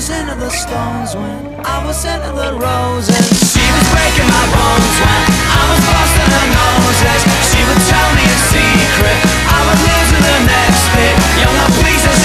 was into the stones when I was into the roses. She was breaking my bones when I was busting her noses. She would tell me a secret, I would lose to the next bit. You're not pleased.